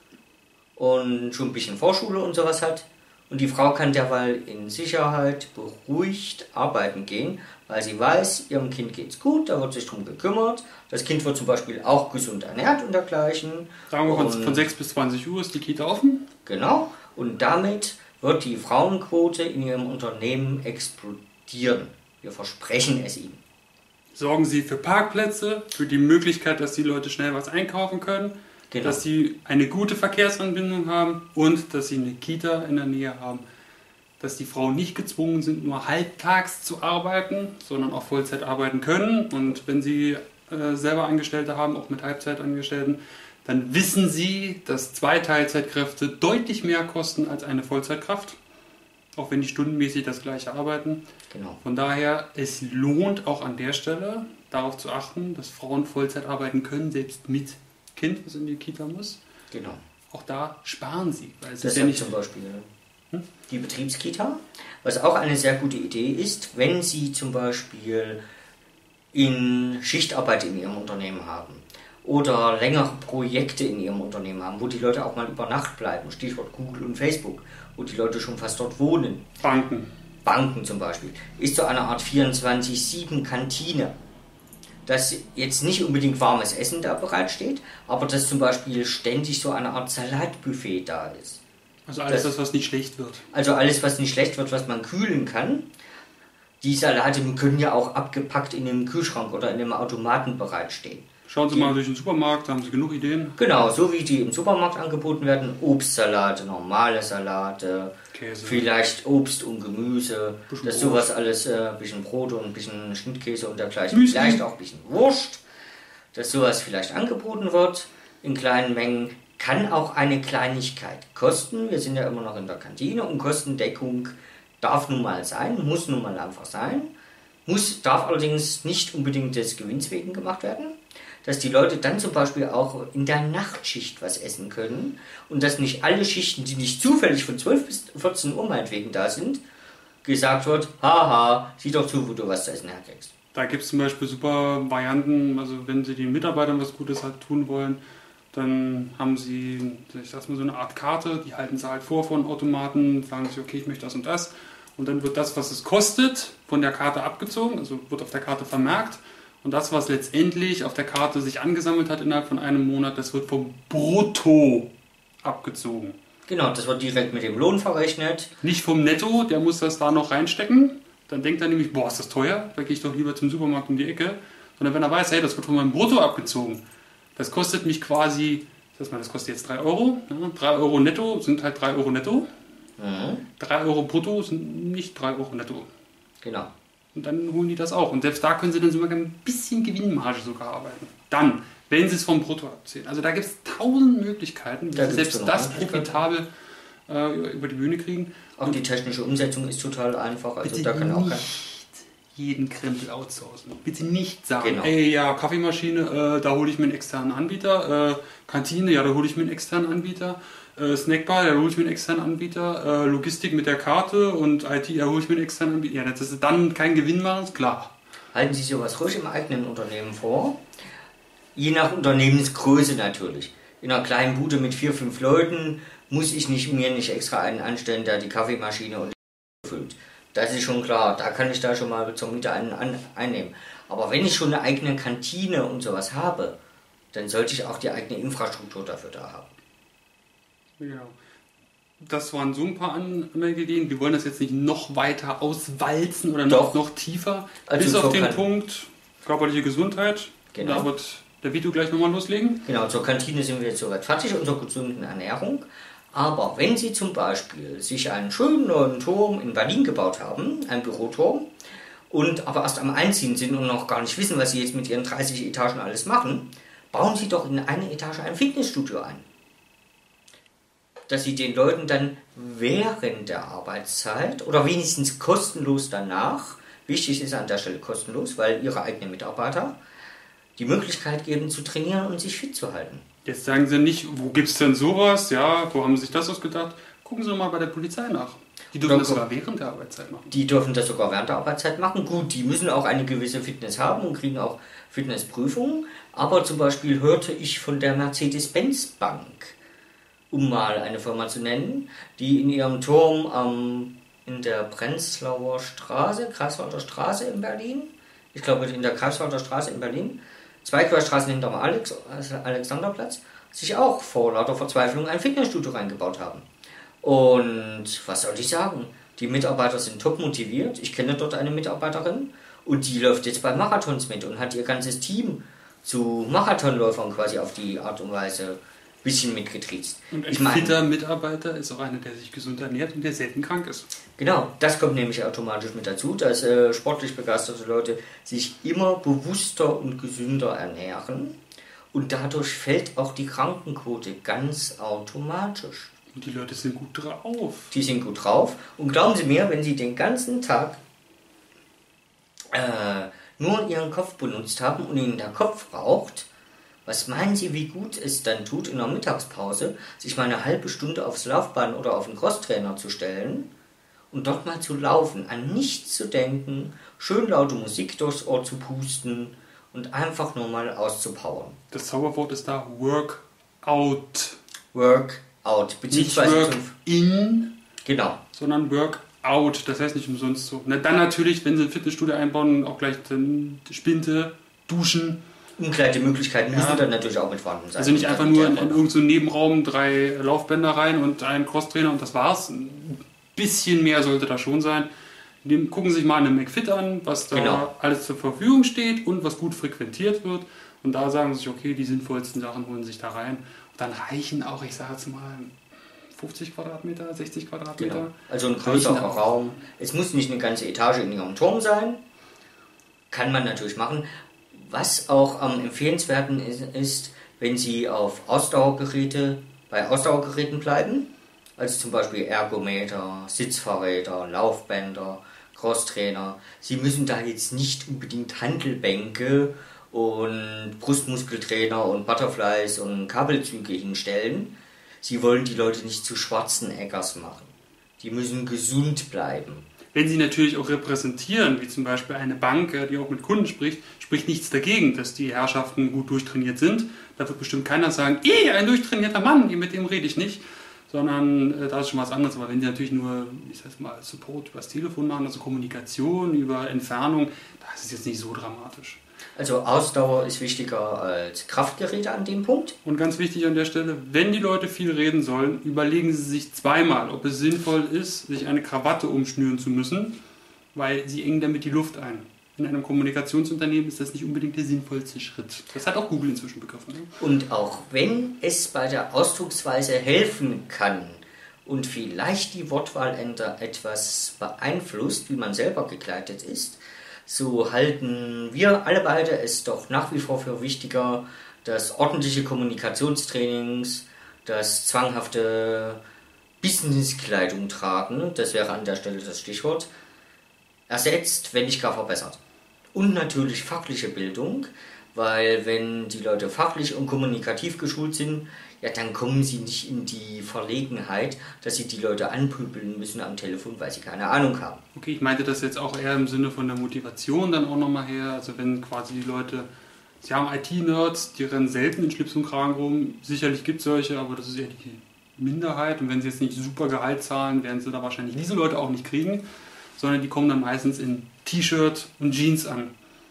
und schon ein bisschen Vorschule und sowas hat. Und die Frau kann derweil in Sicherheit beruhigt arbeiten gehen, weil sie weiß, ihrem Kind geht's gut, da wird sich drum gekümmert. Das Kind wird zum Beispiel auch gesund ernährt und dergleichen. Sagen wir von 6 bis 20 Uhr ist die Kita offen. Genau. Und damit wird die Frauenquote in ihrem Unternehmen explodieren. Wir versprechen es ihnen. Sorgen Sie für Parkplätze, für die Möglichkeit, dass die Leute schnell was einkaufen können, Genau. dass sie eine gute Verkehrsanbindung haben und dass sie eine Kita in der Nähe haben. Dass die Frauen nicht gezwungen sind, nur halbtags zu arbeiten, sondern auch Vollzeit arbeiten können. Und wenn sie selber Angestellte haben, auch mit Halbzeitangestellten, dann wissen sie, dass 2 Teilzeitkräfte deutlich mehr kosten als eine Vollzeitkraft. Auch wenn die stundenmäßig das gleiche arbeiten. Genau. Von daher, es lohnt auch an der Stelle darauf zu achten, dass Frauen Vollzeit arbeiten können, selbst mit Kind, was in die Kita muss. Genau. Auch da sparen sie. Weil es Das ist ja hat nicht zum Beispiel die Betriebskita, was auch eine sehr gute Idee ist, wenn Sie zum Beispiel in Schichtarbeit in Ihrem Unternehmen haben oder längere Projekte in Ihrem Unternehmen haben, wo die Leute auch mal über Nacht bleiben, Stichwort Google und Facebook, wo die Leute schon fast dort wohnen. Banken zum Beispiel, ist so eine Art 24/7-Kantine, dass jetzt nicht unbedingt warmes Essen da bereitsteht, aber dass zum Beispiel ständig so eine Art Salatbuffet da ist. Also alles das, was nicht schlecht wird. Also alles, was nicht schlecht wird, was man kühlen kann. Die Salate können ja auch abgepackt in einem Kühlschrank oder in einem Automaten bereitstehen. Schauen Sie mal durch den Supermarkt, da haben Sie genug Ideen. Genau, so wie die im Supermarkt angeboten werden. Obstsalate, normale Salate, Käse. vielleicht Obst und Gemüse, Bisschen dass Brot. sowas alles, ein bisschen Brot und ein bisschen Schnittkäse und dergleichen. Müsli. Vielleicht auch ein bisschen Wurst, dass sowas vielleicht angeboten wird in kleinen Mengen. Kann auch eine Kleinigkeit kosten. Wir sind ja immer noch in der Kantine und Kostendeckung darf nun mal sein, muss nun mal einfach sein. Darf allerdings nicht unbedingt des Gewinns wegen gemacht werden. Dass die Leute dann zum Beispiel auch in der Nachtschicht was essen können und dass nicht alle Schichten, die nicht zufällig von 12 bis 14 Uhr meinetwegen da sind, gesagt wird, haha, sieh doch zu, wo du was zu essen herkriegst. Da gibt es zum Beispiel super Varianten, also wenn Sie den Mitarbeitern was Gutes halt tun wollen, dann haben Sie, ich sag's mal, so eine Art Karte, die halten Sie halt vor von Automaten, sagen Sie, okay, ich möchte das und das. Und dann wird das, was es kostet, von der Karte abgezogen, also wird auf der Karte vermerkt. Und das, was letztendlich auf der Karte sich angesammelt hat innerhalb von einem Monat, das wird vom Brutto abgezogen. Genau, das wird direkt mit dem Lohn verrechnet. Nicht vom Netto, der muss das da noch reinstecken. Dann denkt er nämlich, boah, ist das teuer, da gehe ich doch lieber zum Supermarkt um die Ecke. Sondern wenn er weiß, hey, das wird von meinem Brutto abgezogen, das kostet mich quasi, das kostet jetzt 3 Euro. Ja, 3 Euro netto sind halt 3 Euro netto. 3 Euro brutto sind nicht 3 Euro netto. Genau. Und dann holen die das auch. Und selbst da können sie dann sogar ein bisschen Gewinnmarge sogar arbeiten. Dann, wenn sie es vom Brutto abziehen. Also da gibt es 1000 Möglichkeiten, wie sie selbst das profitabel über die Bühne kriegen. Auch die technische Umsetzung ist total einfach. Also bitte da kann auch kein... jeden Krempel outsourcen. Bitte nicht sagen, Genau. ey, ja, Kaffeemaschine, da hole ich mir einen externen Anbieter. Kantine, ja, da hole ich mir einen externen Anbieter. Snackbar, da hole ich mir einen externen Anbieter. Logistik mit der Karte und IT, da hole ich mir einen externen Anbieter. Ja, das ist dann kein Gewinn machen, ist klar. Halten Sie sowas ruhig im eigenen Unternehmen vor. Je nach Unternehmensgröße natürlich. In einer kleinen Bude mit 4, 5 Leuten muss ich mir nicht extra einen anstellen, der die Kaffeemaschine und füllt. Das ist schon klar, da kann ich da schon mal zur Miete einen einnehmen. Aber wenn ich schon eine eigene Kantine und sowas habe, dann sollte ich auch die eigene Infrastruktur dafür da haben. Genau. Das waren so ein paar Anmerkungen. Wir wollen das jetzt nicht noch weiter auswalzen oder noch tiefer. Also bis auf den Kantine. Punkt körperliche Gesundheit. Genau. Da wird der Vito gleich nochmal loslegen. Genau, zur Kantine sind wir jetzt soweit fertig und zur gesunden Ernährung. Aber wenn Sie zum Beispiel sich einen schönen neuen Turm in Berlin gebaut haben, einen Büroturm, und aber erst am Einziehen sind und noch gar nicht wissen, was Sie jetzt mit Ihren 30 Etagen alles machen, bauen Sie doch in eine Etage ein Fitnessstudio ein. Dass Sie den Leuten dann während der Arbeitszeit oder wenigstens kostenlos danach, wichtig ist an der Stelle kostenlos, weil Ihre eigenen Mitarbeiter die Möglichkeit geben zu trainieren und sich fit zu halten. Jetzt sagen Sie nicht, wo gibt es denn sowas? Ja, wo haben Sie sich das ausgedacht? Gucken Sie doch mal bei der Polizei nach. Die dürfen das sogar während der Arbeitszeit machen. Die dürfen das sogar während der Arbeitszeit machen. Gut, die müssen auch eine gewisse Fitness haben und kriegen auch Fitnessprüfungen. Aber zum Beispiel hörte ich von der Mercedes-Benz-Bank, um mal eine Firma zu nennen, die in ihrem Turm in der Prenzlauer Straße, Greifswalder Straße in Berlin, ich glaube in der Greifswalder Straße in Berlin, 2 Querstraßen hinterm Alexanderplatz, sich auch vor lauter Verzweiflung ein Fitnessstudio reingebaut haben. Und was soll ich sagen? Die Mitarbeiter sind top motiviert. Ich kenne dort eine Mitarbeiterin und die läuft jetzt bei Marathons mit und hat ihr ganzes Team zu Marathonläufern quasi auf die Art und Weise ein bisschen mitgetriezt. Und ein fitter Mitarbeiter ist auch einer, der sich gesund ernährt und der selten krank ist. Genau, das kommt nämlich automatisch mit dazu, dass sportlich begeisterte Leute sich immer bewusster und gesünder ernähren und dadurch fällt auch die Krankenquote ganz automatisch. Und die Leute sind gut drauf. Die sind gut drauf und glauben Sie mir, wenn Sie den ganzen Tag nur Ihren Kopf benutzt haben und Ihnen der Kopf raucht, was meinen Sie, wie gut es dann tut, in der Mittagspause sich mal eine halbe Stunde aufs Laufband oder auf den Crosstrainer zu stellen und dort mal zu laufen, an nichts zu denken, schön laute Musik durchs Ohr zu pusten und einfach nur mal auszupowern. Das Zauberwort ist da Workout. Workout, beziehungsweise nicht Work-in, genau, sondern Workout. Das heißt nicht umsonst so. Na, dann natürlich, wenn Sie ein Fitnessstudio einbauen, auch gleich dann Spinte, Duschen. Umkleidemöglichkeiten müssen dann natürlich auch mit vorhanden sein. Also nicht einfach nur in irgendeinen Nebenraum 3 Laufbänder rein und einen Crosstrainer und das war's. Ein bisschen mehr sollte da schon sein. Gucken Sie sich mal eine McFit an, was da alles zur Verfügung steht und was gut frequentiert wird. Und da sagen Sie sich, okay, die sinnvollsten Sachen holen sich da rein. Und dann reichen auch, ich sage jetzt mal, 50 Quadratmeter, 60 Quadratmeter. Genau. Also ein größerer Raum. Es muss nicht eine ganze Etage in Ihrem Turm sein. Kann man natürlich machen. Was auch am empfehlenswerten ist, wenn Sie bei Ausdauergeräten bleiben, also zum Beispiel Ergometer, Sitzfahrräder, Laufbänder, Crosstrainer. Sie müssen da jetzt nicht unbedingt Hantelbänke und Brustmuskeltrainer und Butterflies und Kabelzüge hinstellen. Sie wollen die Leute nicht zu Schwarzeneggers machen. Die müssen gesund bleiben. Wenn sie natürlich auch repräsentieren, wie zum Beispiel eine Bank, die auch mit Kunden spricht, spricht nichts dagegen, dass die Herrschaften gut durchtrainiert sind. Da wird bestimmt keiner sagen, ein durchtrainierter Mann, mit dem rede ich nicht. Sondern da ist schon was anderes. Aber wenn sie natürlich nur, ich sag mal, Support über das Telefon machen, also Kommunikation über Entfernung, da ist es jetzt nicht so dramatisch. Also Ausdauer ist wichtiger als Kraftgeräte an dem Punkt. Und ganz wichtig an der Stelle, wenn die Leute viel reden sollen, überlegen sie sich zweimal, ob es sinnvoll ist, sich eine Krawatte umschnüren zu müssen, weil sie engen damit die Luft ein. In einem Kommunikationsunternehmen ist das nicht unbedingt der sinnvollste Schritt. Das hat auch Google inzwischen begriffen. Ne? Und auch wenn es bei der Ausdrucksweise helfen kann und vielleicht die Wortwahl etwas beeinflusst, wie man selber gekleidet ist, so halten wir alle beide es doch nach wie vor für wichtiger, dass ordentliche Kommunikationstrainings, das zwanghafte Businesskleidung tragen, das wäre an der Stelle das Stichwort, ersetzt, wenn nicht gar verbessert. Und natürlich fachliche Bildung, weil wenn die Leute fachlich und kommunikativ geschult sind, ja, dann kommen sie nicht in die Verlegenheit, dass sie die Leute anpöbeln müssen am Telefon, weil sie keine Ahnung haben. Okay, ich meinte das jetzt auch eher im Sinne von der Motivation dann auch nochmal her. Also wenn quasi die Leute, sie haben IT-Nerds, die rennen selten in Schlips und Kragen rum. Sicherlich gibt es solche, aber das ist eher die Minderheit. Und wenn sie jetzt nicht super Gehalt zahlen, werden sie da wahrscheinlich diese Leute auch nicht kriegen, sondern die kommen dann meistens in T-Shirt und Jeans an.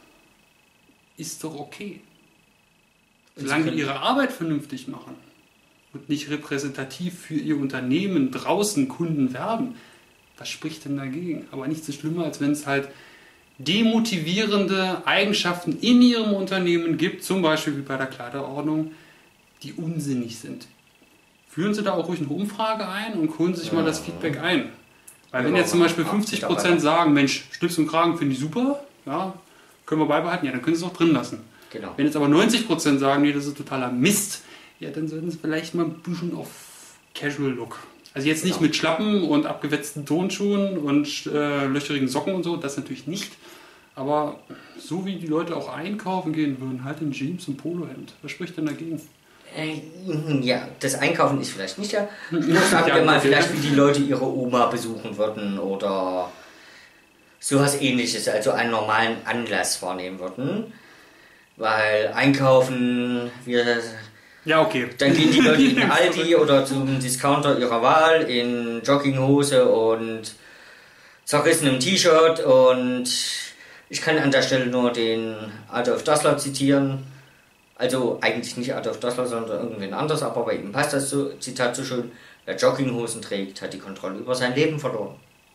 Ist doch okay. Solange die ihre Arbeit vernünftig machen und nicht repräsentativ für ihr Unternehmen draußen Kunden werben, was spricht denn dagegen? Aber nichts ist schlimmer, als wenn es halt demotivierende Eigenschaften in ihrem Unternehmen gibt, zum Beispiel wie bei der Kleiderordnung, die unsinnig sind. führen Sie da auch ruhig eine Umfrage ein und holen sich mal das Feedback ein. Weil wenn jetzt zum Beispiel 50% sagen, Mensch, Schlips und Kragen finde ich super, ja, können wir beibehalten, ja, dann können Sie es auch drin lassen. Genau. Wenn jetzt aber 90% sagen, nee, das ist totaler Mist, ja, dann sollten Sie vielleicht mal ein bisschen auf Casual Look. Also jetzt nicht mit Schlappen und abgewetzten Turnschuhen und löcherigen Socken und so, das natürlich nicht. Aber so wie die Leute auch einkaufen gehen würden, halt in Jeans und Polohemd. Was spricht denn dagegen? Ja, das Einkaufen ist vielleicht nicht ja. Sagen wir mal, vielleicht wie die Leute ihre Oma besuchen würden oder sowas ähnliches, also einen normalen Anlass wahrnehmen würden. Weil einkaufen, ja, okay. Dann gehen die Leute in Aldi oder zum Discounter ihrer Wahl in Jogginghose und zerrissenem T-Shirt, und ich kann an der Stelle nur den Adolf Dassler zitieren. Also eigentlich nicht Adolf Dassler, sondern irgendwen anders, aber bei ihm passt das Zitat so schön. Wer Jogginghosen trägt, hat die Kontrolle über sein Leben verloren.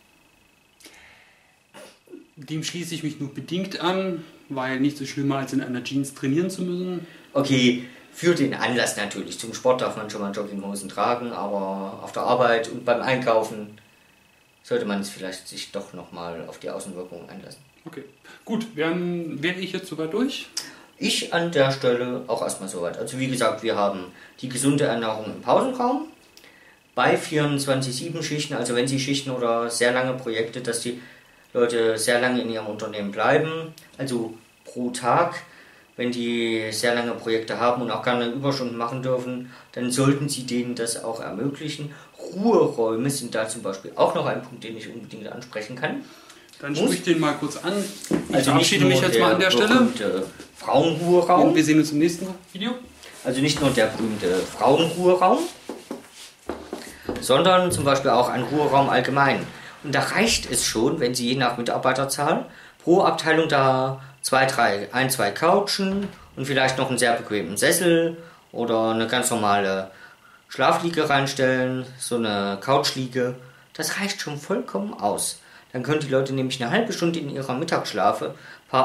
Dem schließe ich mich nur bedingt an, weil nicht so schlimmer als in einer Jeans trainieren zu müssen. Okay, für den Anlass natürlich. Zum Sport darf man schon mal Jogginghosen tragen, aber auf der Arbeit und beim Einkaufen sollte man es vielleicht sich doch nochmal auf die Außenwirkungen einlassen. Okay, gut, wäre ich jetzt soweit durch? Ich an der Stelle auch erstmal soweit. Also wie gesagt, wir haben die gesunde Ernährung im Pausenraum bei 24/7 Schichten, also wenn Sie Schichten oder sehr lange Projekte, dass die Leute sehr lange in ihrem Unternehmen bleiben, also pro Tag, wenn die sehr lange Projekte haben und auch gerne Überstunden machen dürfen, dann sollten Sie denen das auch ermöglichen. Ruheräume sind da zum Beispiel auch noch ein Punkt, den ich unbedingt ansprechen kann. Dann sprich ich den mal kurz an. Ich also verabschiede mich jetzt mal an der Stelle. Frauenruheraum. Und wir sehen uns im nächsten Video. Also nicht nur der berühmte Frauenruheraum, sondern zum Beispiel auch ein Ruheraum allgemein. Und da reicht es schon, wenn Sie je nach Mitarbeiterzahl pro Abteilung da 2 Couchen und vielleicht noch einen sehr bequemen Sessel oder eine ganz normale Schlafliege reinstellen, so eine Couchliege. Das reicht schon vollkommen aus. Dann können die Leute nämlich eine halbe Stunde in ihrer Mittagspause,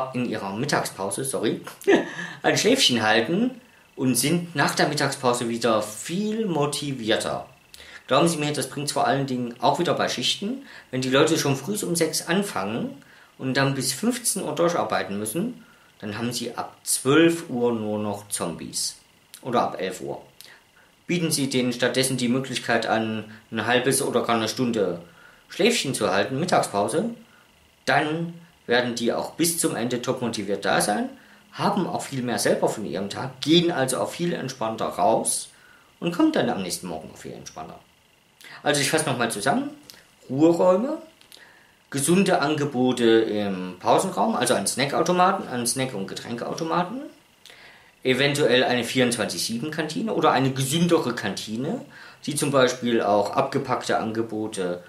ein Schläfchen halten und sind nach der Mittagspause wieder viel motivierter. Glauben Sie mir, das bringt es vor allen Dingen auch wieder bei Schichten, wenn die Leute schon früh um 6 anfangen und dann bis 15 Uhr durcharbeiten müssen, dann haben Sie ab 12 Uhr nur noch Zombies. Oder ab 11 Uhr. Bieten Sie denen stattdessen die Möglichkeit an, ein halbes oder gar eine Stunde Schläfchen zu halten, Mittagspause, dann werden die auch bis zum Ende top motiviert da sein, haben auch viel mehr selber von ihrem Tag, gehen also auch viel entspannter raus und kommen dann am nächsten Morgen auch viel entspannter. Also ich fasse nochmal zusammen. Ruheräume, gesunde Angebote im Pausenraum, also an Snackautomaten, an Snack- und Getränkeautomaten, eventuell eine 24/7-Kantine oder eine gesündere Kantine, die zum Beispiel auch abgepackte Angebote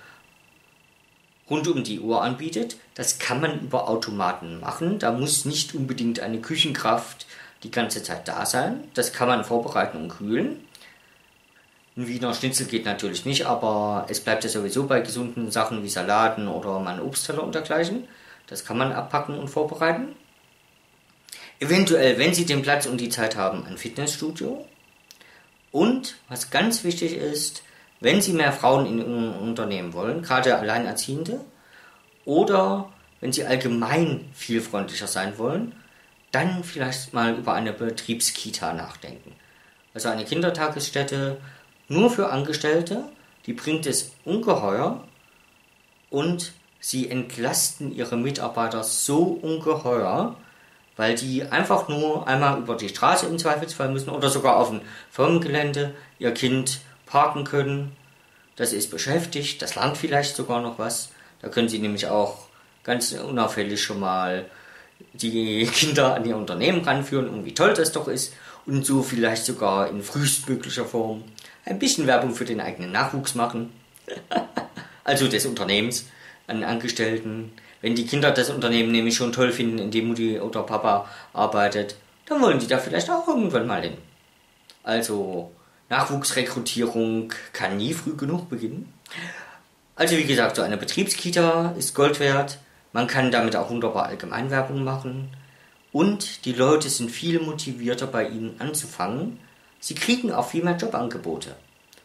rund um die Uhr anbietet. Das kann man über Automaten machen. Da muss nicht unbedingt eine Küchenkraft die ganze Zeit da sein. Das kann man vorbereiten und kühlen. Ein Wiener Schnitzel geht natürlich nicht, aber es bleibt ja sowieso bei gesunden Sachen wie Salaten oder mal ein Obstteller und dergleichen. Das kann man abpacken und vorbereiten. Eventuell, wenn Sie den Platz und die Zeit haben, ein Fitnessstudio. Und, was ganz wichtig ist, wenn Sie mehr Frauen in Ihrem Unternehmen wollen, gerade Alleinerziehende, oder wenn Sie allgemein viel freundlicher sein wollen, dann vielleicht mal über eine Betriebskita nachdenken. Also eine Kindertagesstätte nur für Angestellte, die bringt es ungeheuer und sie entlasten ihre Mitarbeiter so ungeheuer, weil die einfach nur einmal über die Straße im Zweifelsfall müssen oder sogar auf dem Firmengelände ihr Kind parken können. Das ist beschäftigt, das lernt vielleicht sogar noch was. Da können Sie nämlich auch ganz unauffällig schon mal die Kinder an ihr Unternehmen ranführen und wie toll das doch ist und so vielleicht sogar in frühestmöglicher Form ein bisschen Werbung für den eigenen Nachwuchs machen. Also des Unternehmens an Angestellten. Wenn die Kinder das Unternehmen nämlich schon toll finden, in dem Mutti oder Papa arbeitet, dann wollen die da vielleicht auch irgendwann mal hin. Also Nachwuchsrekrutierung kann nie früh genug beginnen. Also wie gesagt, so eine Betriebskita ist Gold wert. Man kann damit auch wunderbar Allgemeinwerbung machen. Und die Leute sind viel motivierter bei Ihnen anzufangen. Sie kriegen auch viel mehr Jobangebote.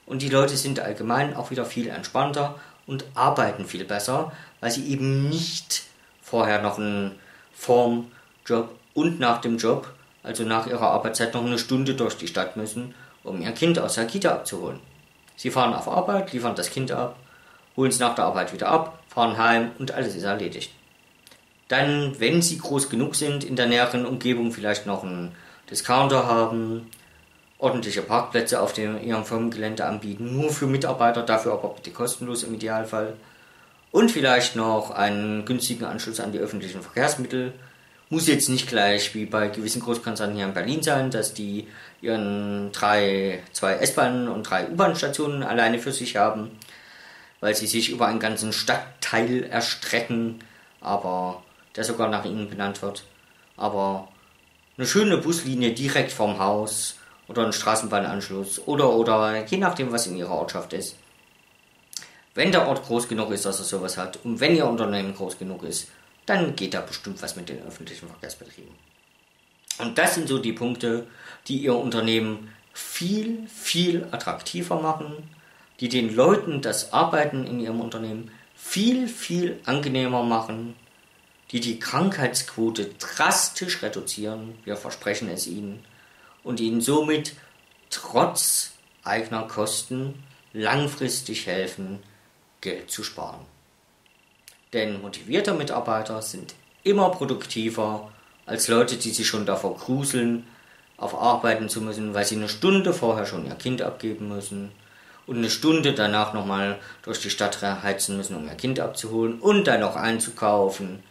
Und die Leute sind allgemein auch wieder viel entspannter und arbeiten viel besser, weil sie eben nicht vorher noch einen vorm Job und nach dem Job, also nach ihrer Arbeitszeit, noch eine Stunde durch die Stadt müssen, um ihr Kind aus der Kita abzuholen. Sie fahren auf Arbeit, liefern das Kind ab, holen es nach der Arbeit wieder ab, fahren heim und alles ist erledigt. Dann, wenn sie groß genug sind, in der näheren Umgebung vielleicht noch einen Discounter haben, ordentliche Parkplätze auf ihrem Firmengelände anbieten, nur für Mitarbeiter, dafür aber bitte kostenlos im Idealfall. Und vielleicht noch einen günstigen Anschluss an die öffentlichen Verkehrsmittel. Muss jetzt nicht gleich wie bei gewissen Großkonzernen hier in Berlin sein, dass die ihren zwei S-Bahnen und 3 U-Bahn-Stationen alleine für sich haben, weil sie sich über einen ganzen Stadtteil erstrecken, aber der sogar nach ihnen benannt wird. Aber eine schöne Buslinie direkt vom Haus oder ein Straßenbahnanschluss oder je nachdem, was in ihrer Ortschaft ist. Wenn der Ort groß genug ist, dass er sowas hat und wenn ihr Unternehmen groß genug ist, dann geht da bestimmt was mit den öffentlichen Verkehrsbetrieben. Und das sind so die Punkte, die ihr Unternehmen viel, viel attraktiver machen, die den Leuten das Arbeiten in ihrem Unternehmen viel, viel angenehmer machen, die die Krankheitsquote drastisch reduzieren, wir versprechen es ihnen, und ihnen somit trotz eigener Kosten langfristig helfen, Geld zu sparen. Denn motivierte Mitarbeiter sind immer produktiver als Leute, die sich schon davor gruseln, auf arbeiten zu müssen, weil sie eine Stunde vorher schon ihr Kind abgeben müssen und eine Stunde danach nochmal durch die Stadt heizen müssen, um ihr Kind abzuholen und dann noch einzukaufen.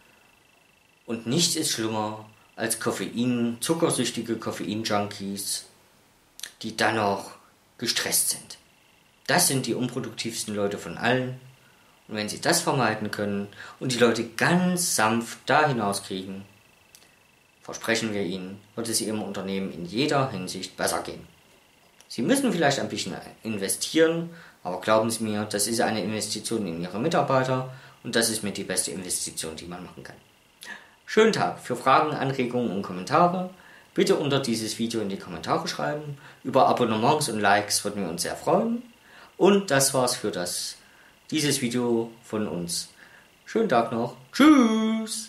Und nichts ist schlimmer als zuckersüchtige Koffein-Junkies, die dann noch gestresst sind. Das sind die unproduktivsten Leute von allen. Und wenn sie das vermeiden können und die Leute ganz sanft da hinauskriegen, versprechen wir ihnen, wird es ihrem Unternehmen in jeder Hinsicht besser gehen. Sie müssen vielleicht ein bisschen investieren, aber glauben Sie mir, das ist eine Investition in Ihre Mitarbeiter und das ist mit die beste Investition, die man machen kann. Schönen Tag. Für Fragen, Anregungen und Kommentare bitte unter dieses Video in die Kommentare schreiben. Über Abonnements und Likes würden wir uns sehr freuen. Und das war's für dieses Video von uns. Schönen Tag noch. Tschüss!